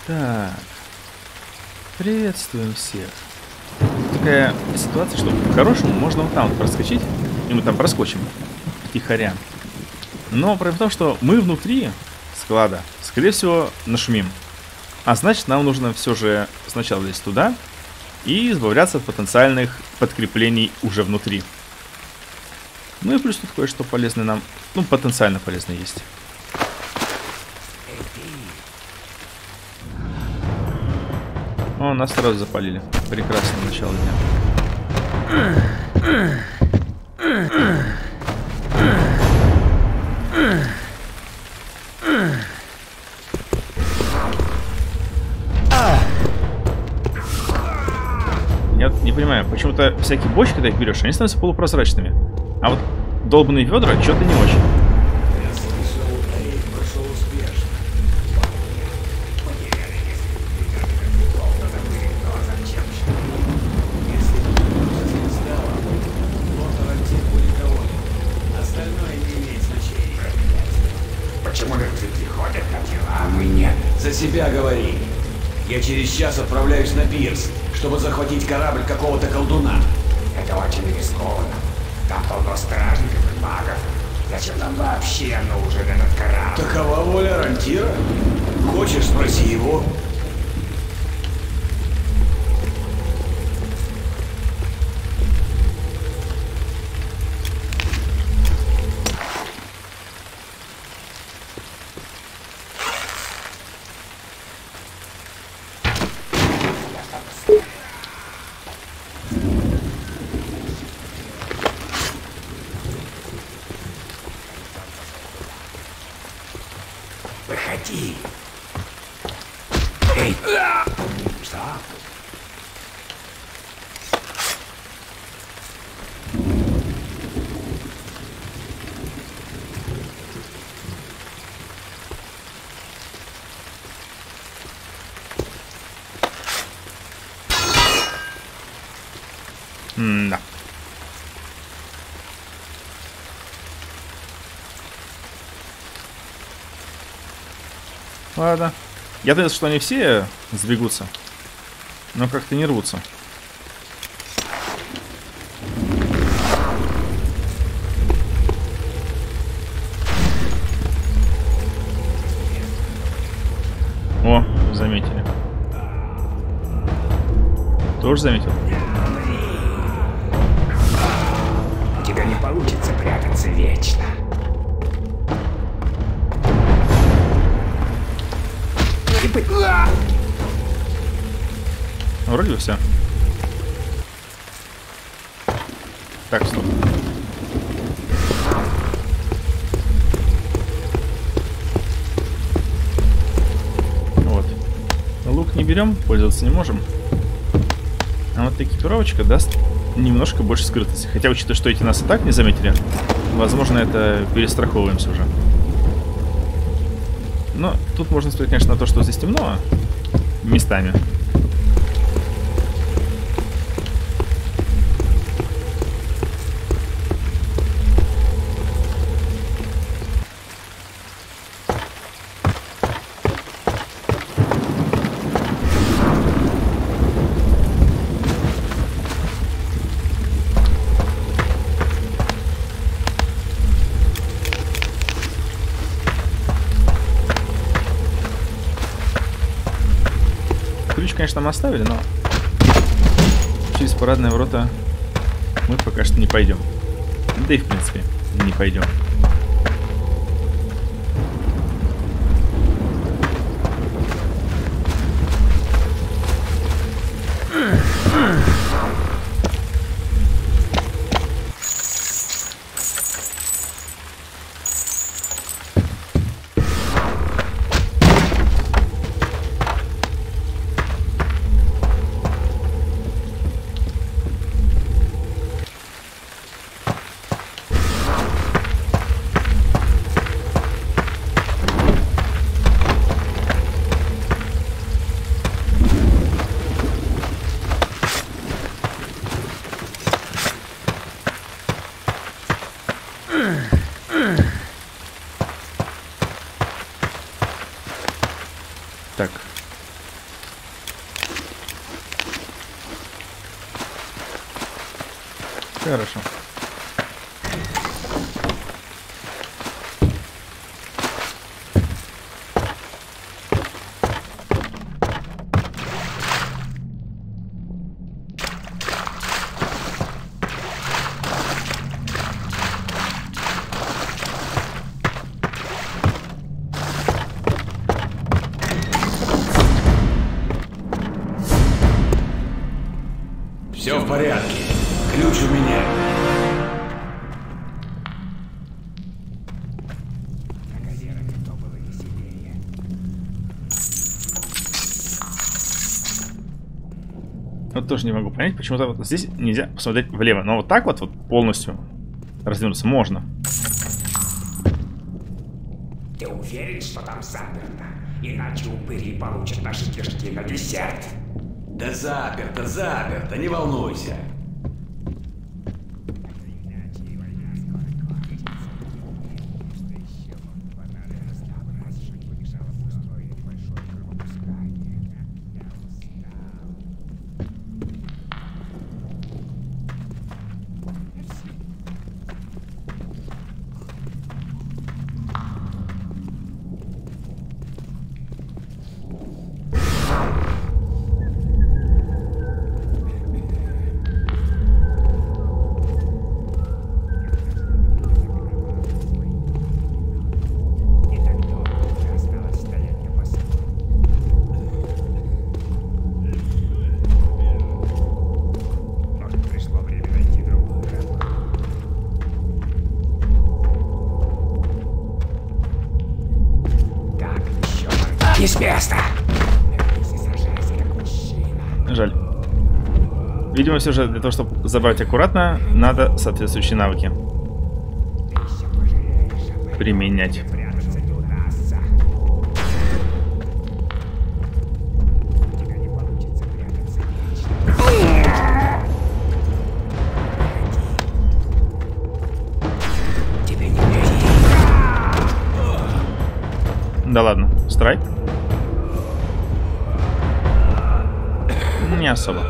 Так, приветствуем всех. Такая ситуация, что по-хорошему можно вот там вот проскочить, и мы там проскочим втихаря. Но проблема в том, что мы внутри склада, скорее всего, нашумим. А значит, нам нужно все же сначала лезть туда и избавляться от потенциальных подкреплений уже внутри. Ну и плюс тут кое-что полезное нам, ну, потенциально полезное есть. О, нас сразу запалили. Прекрасное начало дня. Я вот не понимаю, почему-то всякие бочки, когда их берешь, они становятся полупрозрачными. А вот долбанные ведра что-то не очень. Я слышал, рейд прошел успешно. Если бы не стало, Лотар Антик будет доволен. Остальное не имеет значения. Почему люди приходят на дела, а мы нет? За себя говори. Я через час отправляюсь на пирс, чтобы захватить корабль какого-то колдуна. Это очень рискованно. Там полно стражников и магов. Зачем нам вообще нужен этот корабль? Такова воля Рантира. Хочешь, спроси его. Выходи. Эй! Что? Да. Ладно. Я думал, что они все сбегутся, но как-то не рвутся. О, заметили. Тоже заметил? У тебя не получится прятаться вечно. Вроде бы все. Так, стоп. Вот. Лук не берем, пользоваться не можем. А вот экипировочка даст немножко больше скрытости. Хотя, учитывая, что эти нас и так не заметили, возможно, это перестраховываемся уже. Но тут можно сказать, конечно, на то, что здесь темно местами. Ключ, конечно, мы оставили, но через парадные ворота мы пока что не пойдем. Да и в принципе не пойдем. Так, Хорошо. Все в порядке. Ключ у меня. Вот тоже не могу понять, почему-то вот здесь нельзя посмотреть влево. Но вот так вот полностью развернуться можно. Ты уверен, что там заперто? Иначе упыри получат наши кишки на десерт. Да заперто, заперто, не волнуйся. Не с места! Жаль. Видимо, все же для того, чтобы забрать аккуратно, надо соответствующие навыки применять. Да ладно, страйк? Не особо.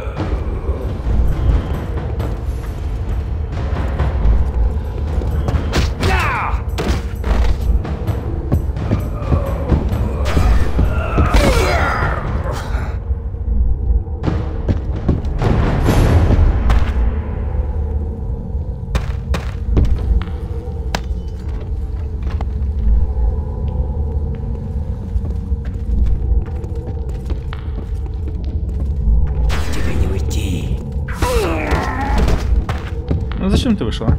Ну зачем ты вышла?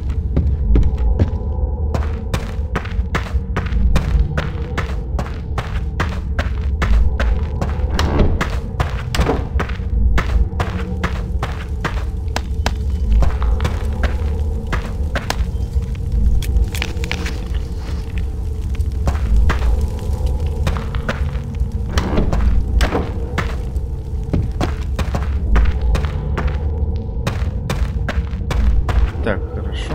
Так, хорошо.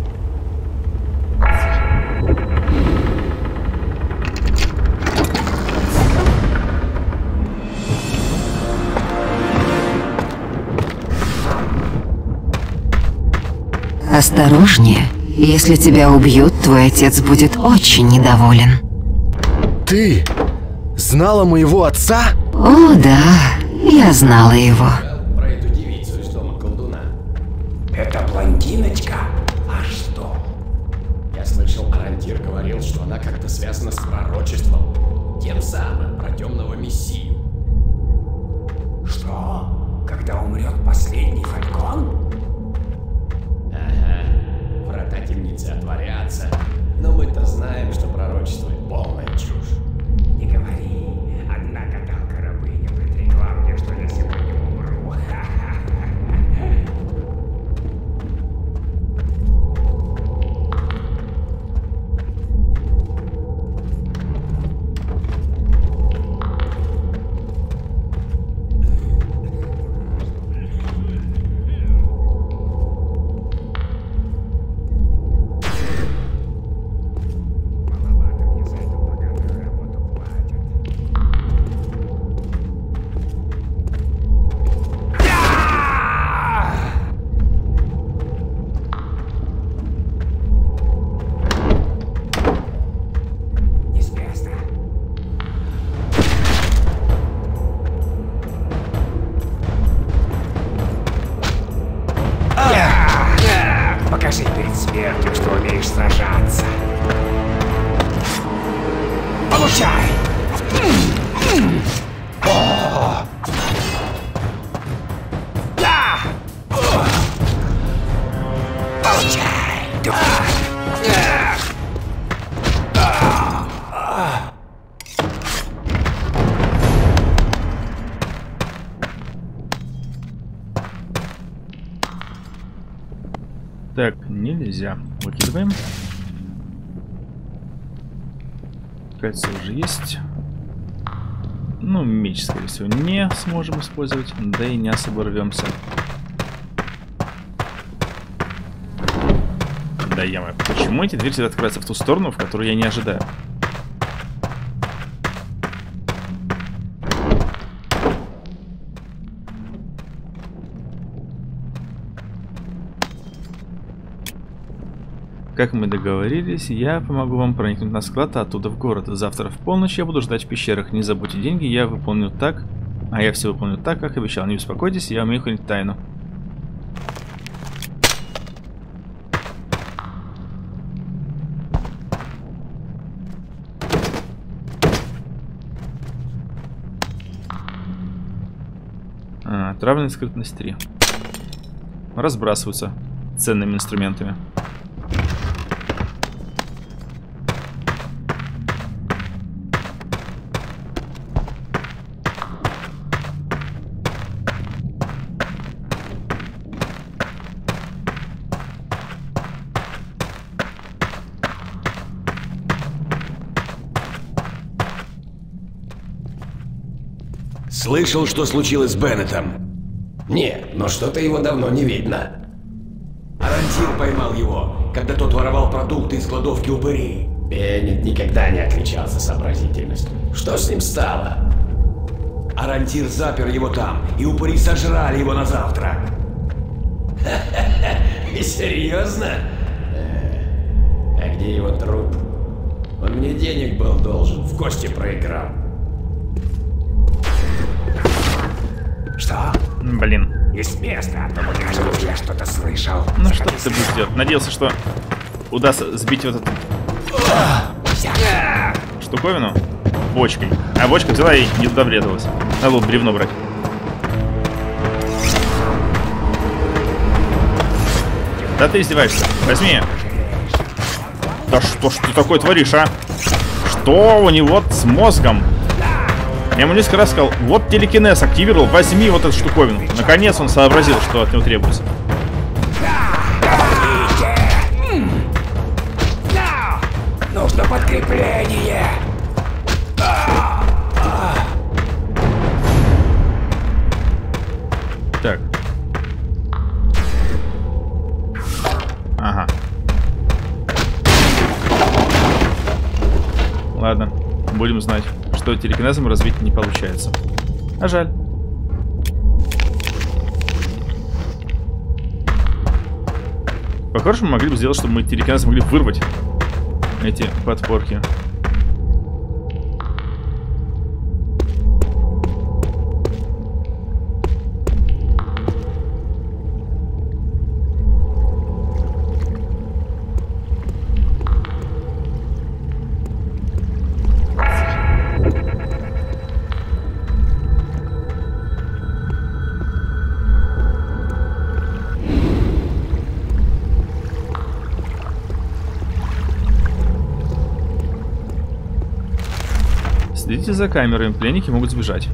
Осторожнее. Если тебя убьют, твой отец будет очень недоволен. Ты знала моего отца? О, да, я знала его. Про эту девицу из дома колдуна. Это блондиночка? А что? Я слышал, Арантир говорил, что она как-то связана с пророчеством. Тем самым, про темного мессию. Что? Когда умрет последний фалькон? Ага. Врата темницы отворятся. Но мы-то знаем, что пророчество — полная чушь. Не говори. Одна гадалка-рабыня предрекла мне, что я сегодня умру. Так, нельзя. Выкидываем. Кольцо уже есть. Ну, меч, скорее всего, не сможем использовать. Да и не особо рвемся. Да, яма. Почему эти двери всегда открываются в ту сторону, в которую я не ожидаю? Как мы договорились, я помогу вам проникнуть на склад, а оттуда в город. Завтра в полночь я буду ждать в пещерах. Не забудьте деньги, я выполню так. А я все выполню так, как обещал. Не беспокойтесь, я умею хранить тайну. Отравленная скрытность 3. Разбрасываются ценными инструментами. Слышал, что случилось с Беннетом? Нет, но что-то его давно не видно. Арантир поймал его, когда тот воровал продукты из кладовки упырей. Беннет никогда не отличался сообразительностью. Что с ним стало? Арантир запер его там, и упыри сожрали его на завтрак. Серьезно? А где его труп? Он мне денег был должен, в кости проиграл. Что? Блин. Не с места, но кажется, я что-то слышал. Ну что ты будешь делать? Надеялся, что удастся сбить вот эту штуковину бочкой. А бочка взяла и не туда врезалась. Надо было бревно брать. Да ты издеваешься. Возьми. Да что ж ты такое творишь, а? Что у него с мозгом? Я ему несколько раз сказал, вот телекинез активировал, возьми вот эту штуковину. Наконец он сообразил, что от него требуется. Нужно подкрепление. Так. Ага. Ладно, будем знать, что телекинезом развить не получается. А жаль. По-хорошему могли бы сделать, чтобы мы телекинезом могли вырвать эти подпорки. Следите за камерами, пленники могут сбежать.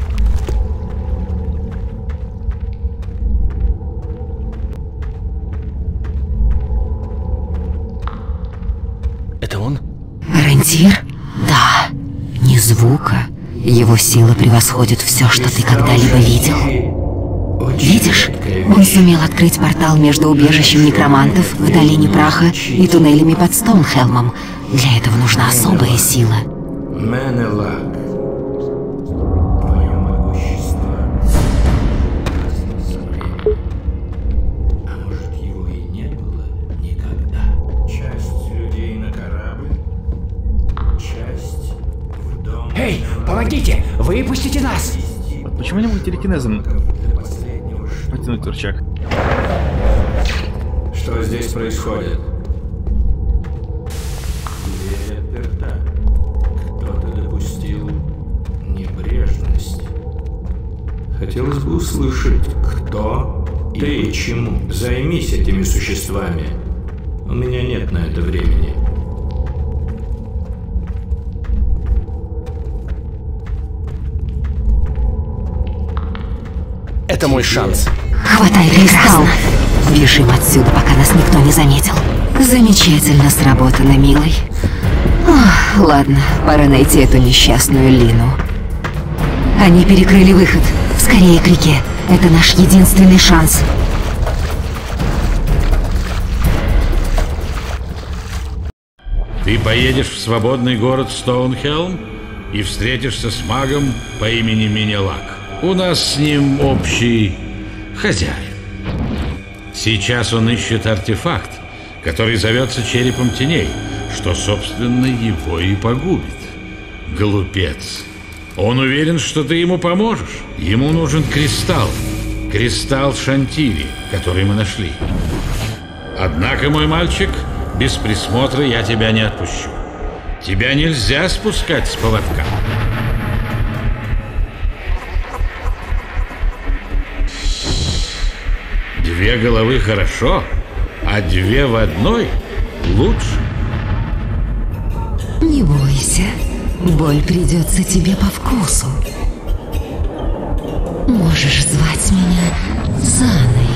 Это он? Арантир? Да. Ни звука. Его сила превосходит все, что ты когда-либо видел. Видишь? Он сумел открыть портал между убежищем некромантов в Долине Праха и туннелями под Стоунхелмом. Для этого нужна особая сила. Менелаг. Твое могущество. А может, его и не было никогда? Часть людей на корабль, часть в дом. Эй, помогите! Выпустите нас! Вот почему не могут телекинезом потянуть рычаг? Что здесь происходит? Дверь отперта. Кто-то допустил небрежность. хотелось бы услышать, кто ты и чему. Займись этими существами. У меня нет на это времени. Это мой шанс. Хватай кристалл. Бежим отсюда, пока нас никто не заметил. Замечательно сработано, милый. Ох, ладно, пора найти эту несчастную Лину. Они перекрыли выход. Скорее к реке. Это наш единственный шанс. Ты поедешь в свободный город Стоунхелм и встретишься с магом по имени Менелак. У нас с ним общий хозяин. Сейчас он ищет артефакт, который зовется Черепом Теней, что, собственно, его и погубит. Глупец. Он уверен, что ты ему поможешь. Ему нужен кристалл. Кристалл Шантири, который мы нашли. Однако, мой мальчик, без присмотра я тебя не отпущу. Тебя нельзя спускать с поводка. Две головы хорошо, а две в одной лучше. Не бойся. Боль придется тебе по вкусу. Можешь звать меня Заной.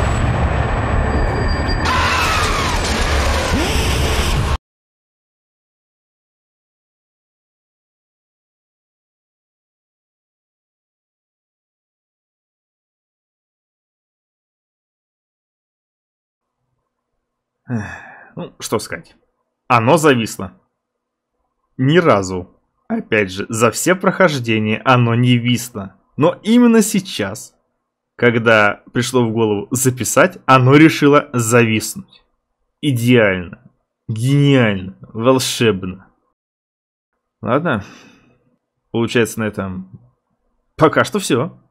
Ну, что сказать. Оно зависло. Ни разу. Опять же, за все прохождения оно не висло. Но именно сейчас, когда пришло в голову записать, оно решило зависнуть. Идеально. Гениально. Волшебно. Ладно. Получается, на этом пока что все.